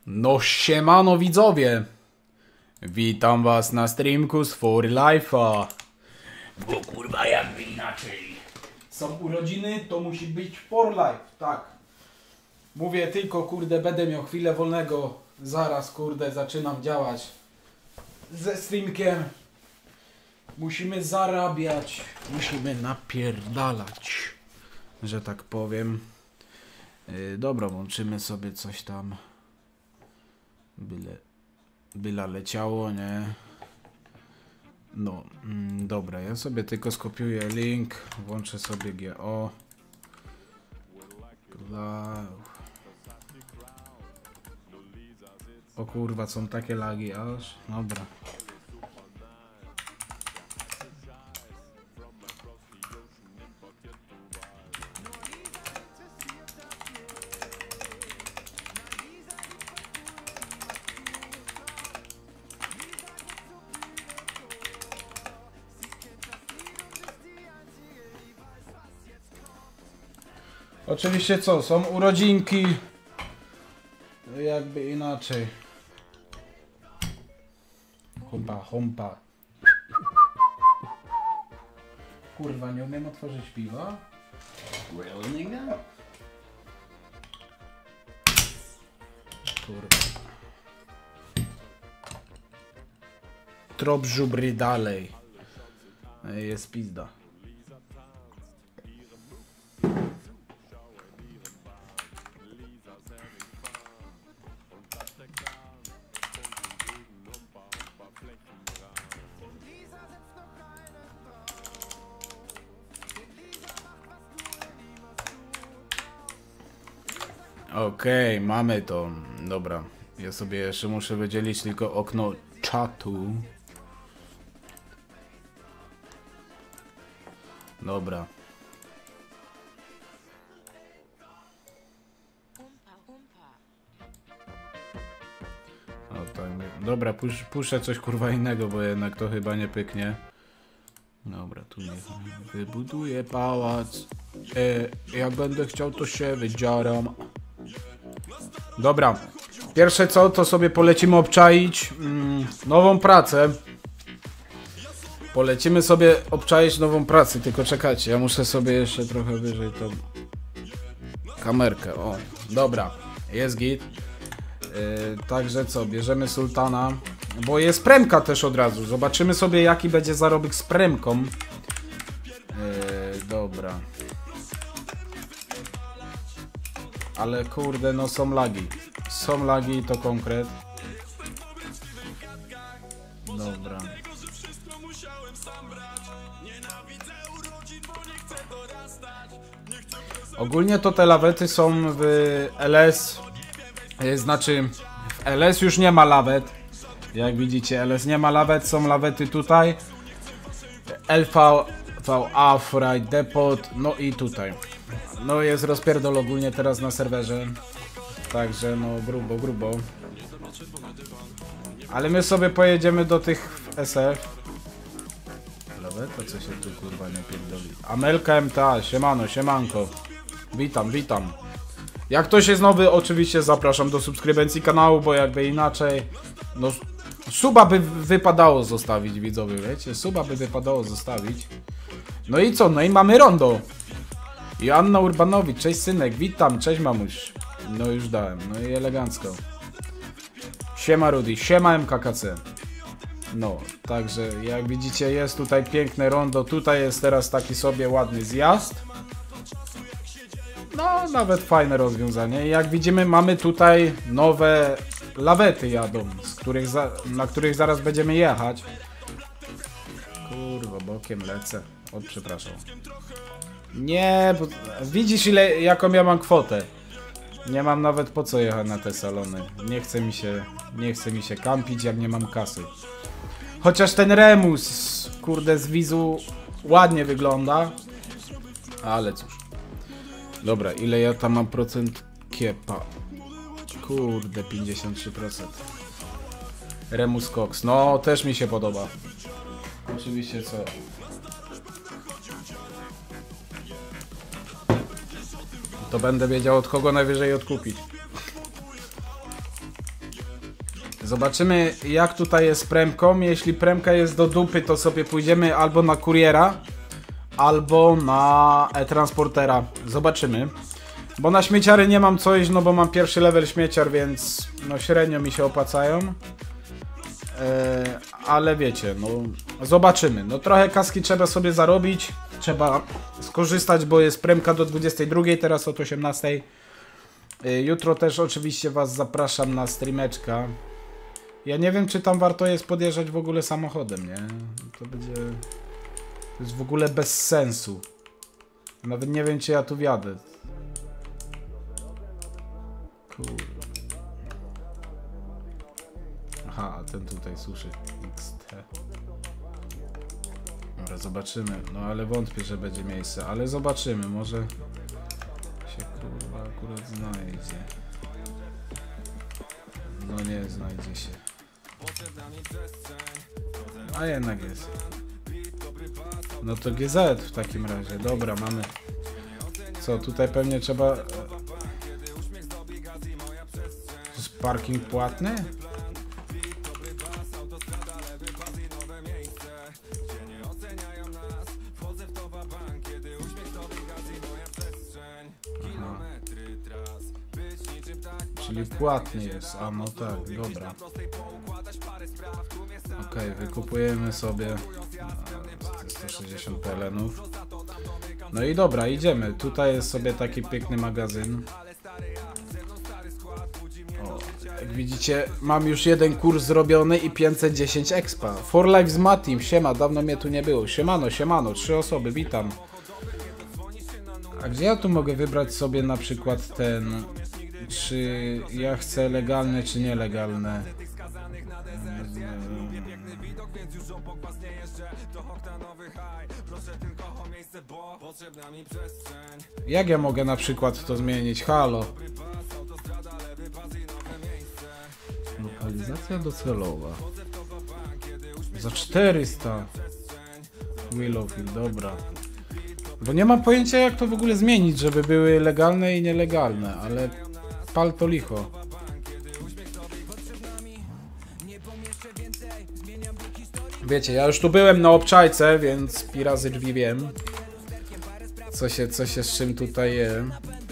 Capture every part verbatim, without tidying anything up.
No siemano widzowie, witam was na streamku z For Life'a. Bo kurwa jakby inaczej. Są urodziny, to musi być For Life, tak. Mówię tylko kurde, będę miał chwilę wolnego. Zaraz kurde zaczynam działać ze streamkiem. Musimy zarabiać, musimy napierdalać, że tak powiem. Yy, dobra, włączymy sobie coś tam. Byle, byle leciało, nie? No, mm, dobra, ja sobie tylko skopiuję link, włączę sobie G O. O kurwa, są takie lagi aż. Dobra. Oczywiście co, są urodzinki, jakby inaczej. Humpa, humpa. Kurwa, nie umiem otworzyć piwa? Well, nigga? Kurwa. Trop żubry dalej. Jest pizda. Okej, okay, mamy to. Dobra. Ja sobie jeszcze muszę wydzielić tylko okno czatu. Dobra. O, tak. Dobra, pusz, puszczę coś kurwa innego, bo jednak to chyba nie pyknie. Dobra, tu niech wybuduję pałac. E, jak będę chciał, to się wydziaram. Dobra, pierwsze co, to sobie polecimy obczaić mm, nową pracę. Polecimy sobie obczaić nową pracę, tylko czekajcie, ja muszę sobie jeszcze trochę wyżej tą kamerkę, o, dobra, jest git. Yy, także co, bierzemy sultana, bo jest premka też od razu, zobaczymy sobie jaki będzie zarobek z premką. Yy, dobra. Ale kurde, no są lagi. Są lagi i to konkret. Dobra. Ogólnie to te lawety są w L S. Znaczy w L S już nie ma lawet. Jak widzicie, L S nie ma lawet, są lawety tutaj. L V, V A, Fright Depot, no i tutaj. No jest rozpierdol ogólnie teraz na serwerze. Także no grubo, grubo. Ale my sobie pojedziemy do tych S F. Laweta, co się tu kurwa nie pierdoli. Amelka M T A, siemano, siemanko. Witam, witam. Jak ktoś jest nowy, oczywiście zapraszam do subskrybencji kanału, bo jakby inaczej... No suba by wypadało zostawić, widzowie, wiecie? Suba by wypadało zostawić. No i co? No i mamy rondo. Joanna Urbanowicz, cześć synek, witam, cześć mamuś. No już dałem, no i elegancko. Siema Rudy, siema M K K C. No, także jak widzicie jest tutaj piękne rondo, tutaj jest teraz taki sobie ładny zjazd. No, nawet fajne rozwiązanie. Jak widzimy mamy tutaj nowe lawety jadą, z których za, na których zaraz będziemy jechać. Kurwa, bokiem lecę. O, przepraszam. Nie, bo widzisz ile, jaką ja mam kwotę. Nie mam nawet po co jechać na te salony. Nie chce mi się, nie chce mi się kampić, jak nie mam kasy. Chociaż ten Remus, kurde, z wizu ładnie wygląda. Ale cóż. Dobra, ile ja tam mam procent kiepa? Kurde, pięćdziesiąt trzy procent. Remus Cox, no też mi się podoba. Oczywiście co? To będę wiedział od kogo najwyżej odkupić. Zobaczymy jak tutaj jest z premką. Jeśli premka jest do dupy, to sobie pójdziemy albo na kuriera, albo na e-transportera. Zobaczymy. Bo na śmieciary nie mam co iść, no bo mam pierwszy level śmieciar, więc no średnio mi się opłacają. Eee, ale wiecie, no zobaczymy. No trochę kaski trzeba sobie zarobić. Trzeba skorzystać, bo jest premka do dwudziestej drugiej, teraz od osiemnastej. Eee, jutro też oczywiście was zapraszam na streameczka. Ja nie wiem, czy tam warto jest podjeżdżać w ogóle samochodem, nie? To będzie... To jest w ogóle bez sensu. Nawet nie wiem, czy ja tu wjadę. Kurde. Aha, a ten tutaj suszy. X T. Dobra, zobaczymy. No ale wątpię, że będzie miejsce. Ale zobaczymy, może się kurwa akurat znajdzie. No nie znajdzie się. A jednak jest. No to G Z w takim razie. Dobra, mamy. Co, tutaj pewnie trzeba... To jest parking płatny? Aha. Czyli płatny jest, a no tak, dobra. Okej, okay, wykupujemy sobie sto sześćdziesiąt pelenów. No i dobra, idziemy. Tutaj jest sobie taki piękny magazyn. O, jak widzicie, mam już jeden kurs zrobiony i pięćset dziesięć expa. For Life z Matim, siema, dawno mnie tu nie było. Siemano, siemano, trzy osoby, witam. A gdzie ja tu mogę wybrać sobie na przykład ten... Czy ja chcę legalne, czy nielegalne? Jak ja mogę na przykład to zmienić? Halo. Lokalizacja docelowa. Za czterysta. Willowfield, dobra. Bo nie mam pojęcia jak to w ogóle zmienić, żeby były legalne i nielegalne, ale pal to licho. Wiecie, ja już tu byłem na obczajce, więc pi razy drzwi wiem. Co się, co się z czym tutaj je.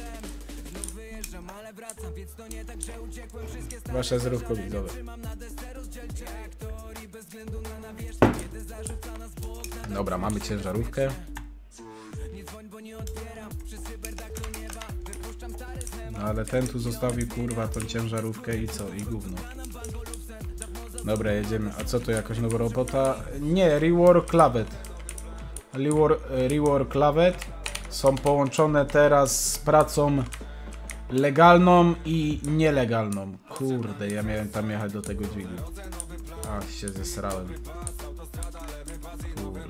Wasze zrówko widzowe. Dobra, mamy ciężarówkę. No ale ten tu zostawił kurwa tą ciężarówkę i co? I gówno. Dobra, jedziemy. A co to, jakaś nowa robota? Nie, rework clavet. Rework, rework clavet są połączone teraz z pracą legalną i nielegalną. Kurde, ja miałem tam jechać do tego dźwigu. A, się zesrałem. Kurwa.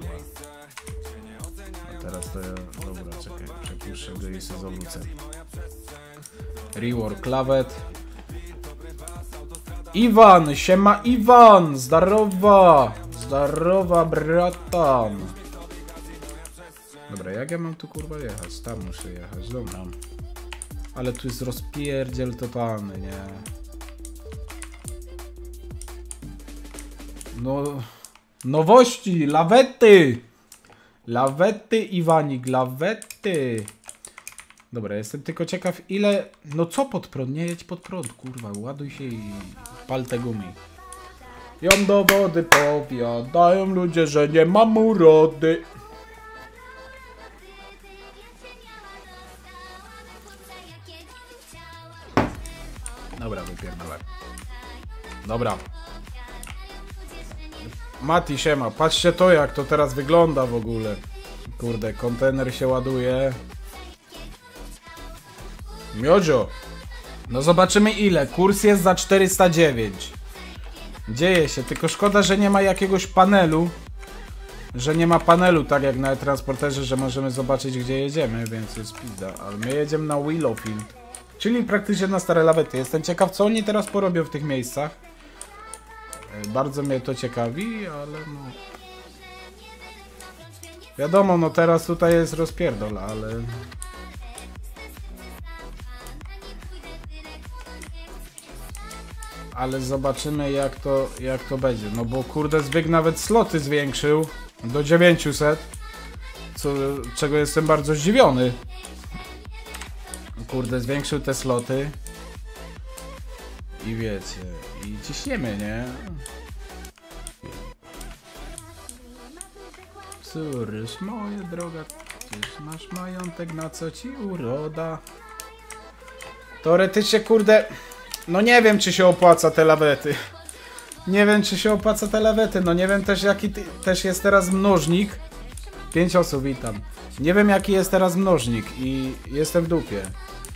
A teraz to ja... Dobra, czekaj, przepuszczę go i sobie zawrócę. Rework clavet. Iwan, siema Iwan, zdarowa, zdarowa bratan. Dobra, jak ja mam tu kurwa jechać? Tam muszę jechać, dobra. Ale tu jest rozpierdziel totalny, nie? No, nowości, lawety. Lawety Iwanik, lawety. Dobra, jestem tylko ciekaw ile... No co pod prąd? Nie jedź pod prąd, kurwa, ładuj się i pal te gumi. Ją do wody powiadają ludzie, że nie mam urody. Dobra, wypierdolę. Dobra. Mati, siema, patrzcie to jak to teraz wygląda w ogóle. Kurde, kontener się ładuje. Miodzio. No zobaczymy ile. Kurs jest za czterysta dziewięć. Dzieje się, tylko szkoda, że nie ma jakiegoś panelu. Że nie ma panelu tak jak na transporterze, że możemy zobaczyć gdzie jedziemy, więc jest pizda. Ale my jedziemy na Willowfield. Czyli praktycznie na stare lawety. Jestem ciekaw co oni teraz porobią w tych miejscach. Bardzo mnie to ciekawi, ale no... Wiadomo, no teraz tutaj jest rozpierdol, ale... ale zobaczymy jak to, jak to będzie. No bo kurde, Zbyk nawet sloty zwiększył do dziewięciuset, co, czego jestem bardzo zdziwiony. Kurde, zwiększył te sloty. I wiecie, i ciśniemy, nie? Cóż, moja droga, przecież masz majątek, na co ci uroda? Teoretycznie, kurde, no nie wiem, czy się opłaca te lawety. Nie wiem, czy się opłaca te lawety, no nie wiem też, jaki też jest teraz mnożnik. Pięć osób, witam. Nie wiem, jaki jest teraz mnożnik i jestem w dupie.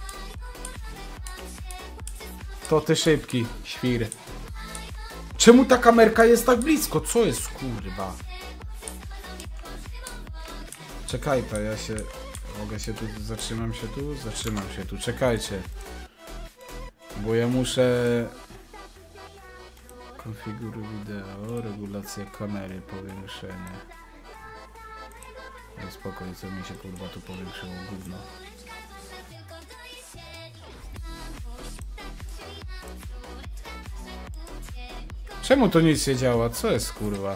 To ty szybki, świr. Czemu ta kamerka jest tak blisko? Co jest, kurwa? Czekaj, to ja się... Mogę się tu... Zatrzymam się tu? Zatrzymam się tu. Czekajcie. Bo ja muszę... Konfiguruj wideo, regulacja kamery, powiększenie. No spokojnie, co mi się kurwa tu powiększyło, gówno. Czemu to nic nie działa? Co jest kurwa?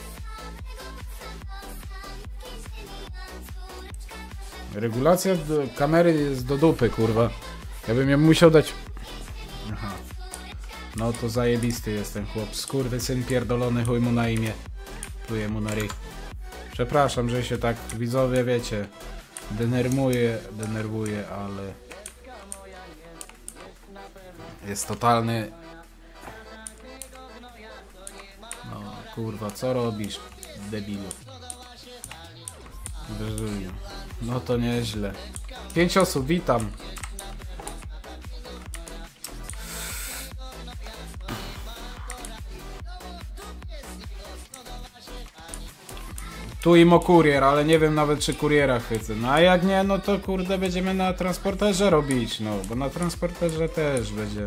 Regulacja do kamery jest do dupy, kurwa. Ja bym ją musiał dać... Aha. No to zajebisty jest ten chłop. Skurwysyn pierdolony, chuj mu na imię. Pluję mu na ryj. Przepraszam, że się tak, widzowie, wiecie, denerwuje, denerwuje, ale... Jest totalny... No, kurwa, co robisz, debilu? Wyżyję. No to nieźle. Pięć osób, witam. Tu imo kurier, ale nie wiem nawet czy kuriera chwycę. No a jak nie, no to kurde będziemy na transporterze robić, no. Bo na transporterze też będzie.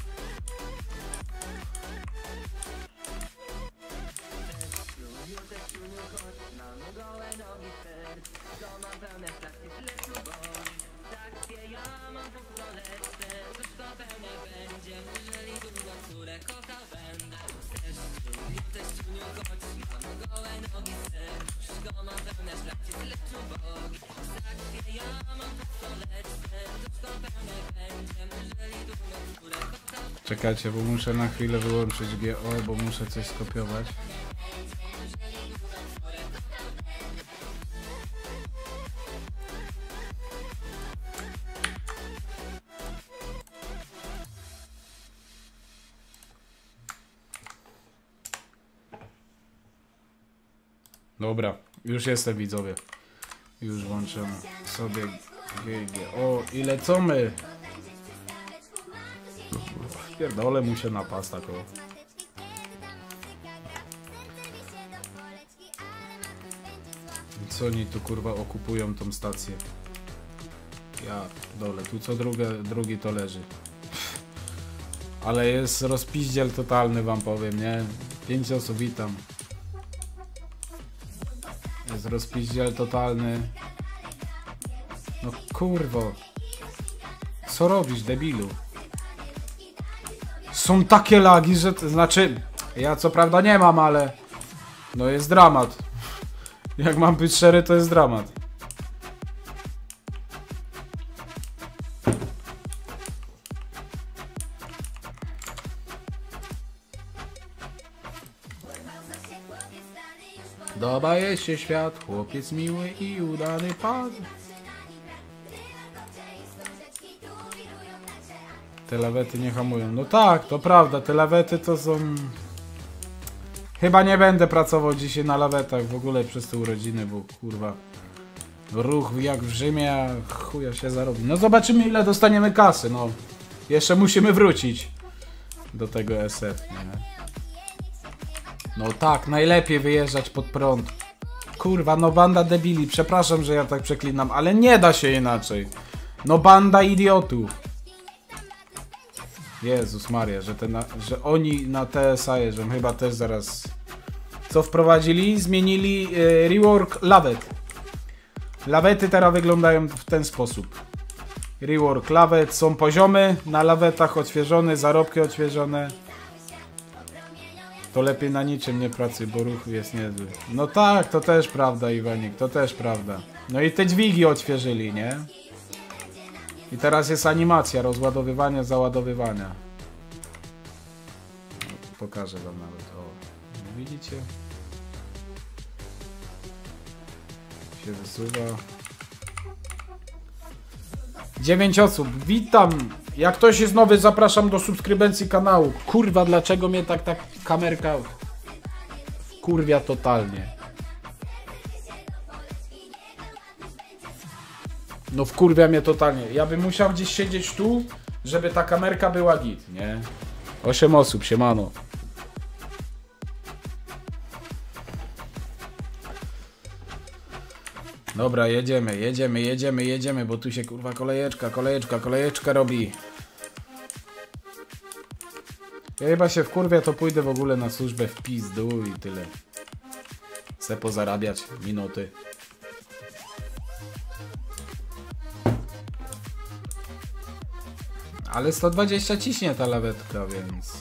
Czekajcie, bo muszę na chwilę wyłączyć G O, bo muszę coś skopiować. Dobra, już jestem, widzowie. Już włączam sobie G G O i lecimy. Pierdolę mu się na pas tak o. Co oni tu kurwa okupują tą stację? Ja dole, tu co drugie, drugi to leży. Ale jest rozpiździel totalny, wam powiem, nie? Pięć osób, witam. Jest rozpiździel totalny. No kurwo. Co robisz, debilu? Są takie lagi, że... To znaczy... Ja co prawda nie mam, ale... No jest dramat. Jak mam być szczery, to jest dramat. Dobaje się świat, chłopiec miły i udany pan. Te lawety nie hamują. No tak, to prawda, te lawety to są... Chyba nie będę pracował dzisiaj na lawetach w ogóle przez te urodziny, bo kurwa... Ruch jak w Rzymie, a chuja się zarobi. No zobaczymy, ile dostaniemy kasy, no. Jeszcze musimy wrócić do tego S F, nie? No tak, najlepiej wyjeżdżać pod prąd. Kurwa, no banda debili, przepraszam, że ja tak przeklinam, ale nie da się inaczej. No banda idiotów. Jezus Maria, że, te na, że oni na T S A jeżdżą, chyba też zaraz... Co wprowadzili? Zmienili yy, rework lawet. Lawety teraz wyglądają w ten sposób. Rework lawet, są poziomy na lawetach odświeżone, zarobki odświeżone. To lepiej na niczym nie pracuj, bo ruch jest niezły. No tak, to też prawda, Iwanik, to też prawda. No i te dźwigi odświeżyli, nie? I teraz jest animacja rozładowywania, załadowywania. No, pokażę wam nawet. O, widzicie? Się wysuwa. dziewięć osób, witam! Jak ktoś jest nowy, zapraszam do subskrybencji kanału. Kurwa, dlaczego mnie tak tak kamerka kurwia totalnie? No wkurwia mnie totalnie. Ja bym musiał gdzieś siedzieć tu, żeby ta kamerka była git, nie? osiem osób, siemano. Dobra, jedziemy, jedziemy, jedziemy, jedziemy, bo tu się kurwa kolejeczka, kolejeczka, kolejeczka robi. Ja chyba się wkurwię, to pójdę w ogóle na służbę w pizdu i tyle. Chcę pozarabiać minuty. Ale sto dwadzieścia ciśnie ta lawetka, więc...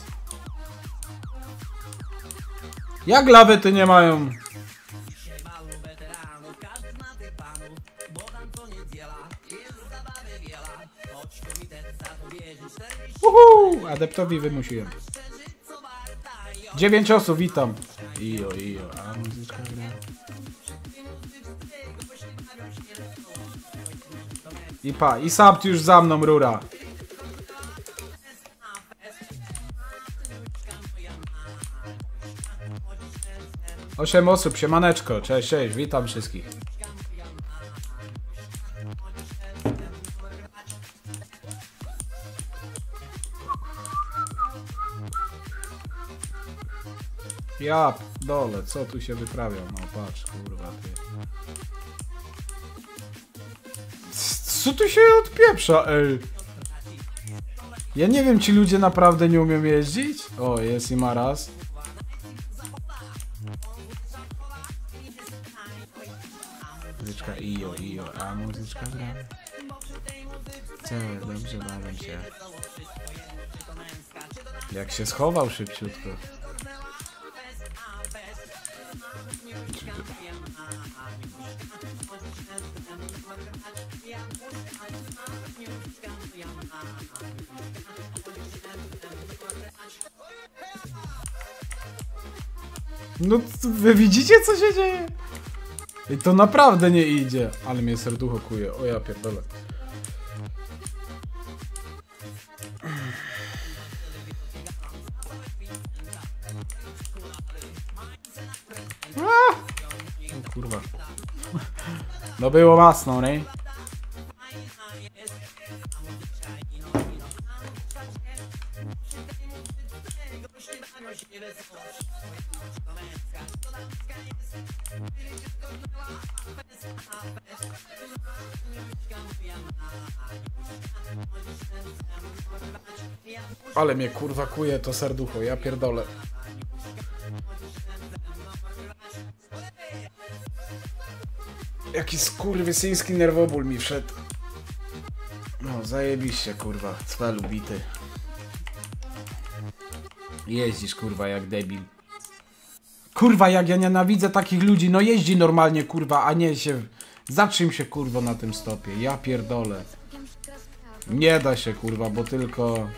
Jak lawety nie mają? Uhu! Adeptowi wymusiłem. dziewięć osób, witam. Ijo, ijo, a muzyczka gra. I pa, i sabt już za mną, rura. osiem osób, siemaneczko, cześć, cześć, witam wszystkich. Ja dole, co tu się wyprawia? No patrz, kurwa ty. Co tu się odpieprza, ej? Ja nie wiem, ci ludzie naprawdę nie umieją jeździć? O, jest i Maras. Muzyczka ijo, ijo, a muzyczka gra. Co, dobrze bawię się. Jak się schował szybciutko. No wy widzicie, co się dzieje? I to naprawdę nie idzie. Ale mnie serducho kuje. O ja pierdolę. A! O kurwa. No było masno, nie? Ale mnie kurwa kuje to serducho, ja pierdolę. Jaki skurwysyński nerwoból mi wszedł. No zajebiście kurwa, cwelu bity. Jeździsz kurwa jak debil. Kurwa jak ja nienawidzę takich ludzi, no jeździ normalnie kurwa, a nie się... Zatrzym się kurwa na tym stopie, ja pierdolę. Nie da się kurwa, bo tylko...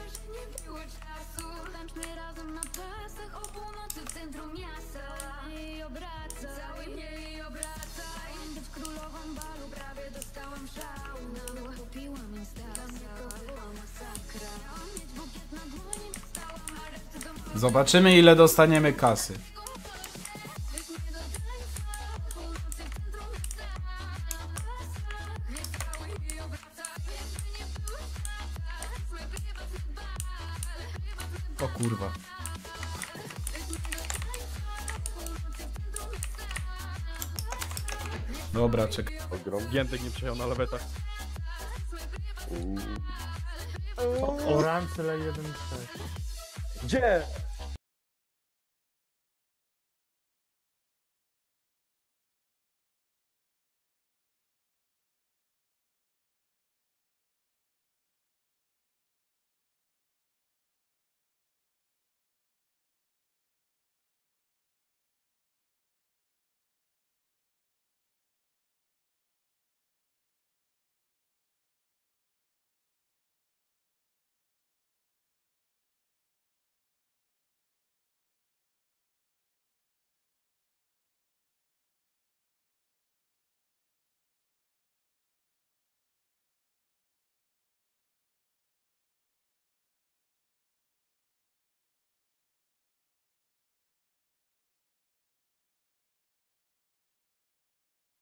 Zobaczymy ile dostaniemy kasy. O kurwa. Dobra, czekaj. Giętek nie przejechał na lawetach. Orance jeden sześć. Gdzie?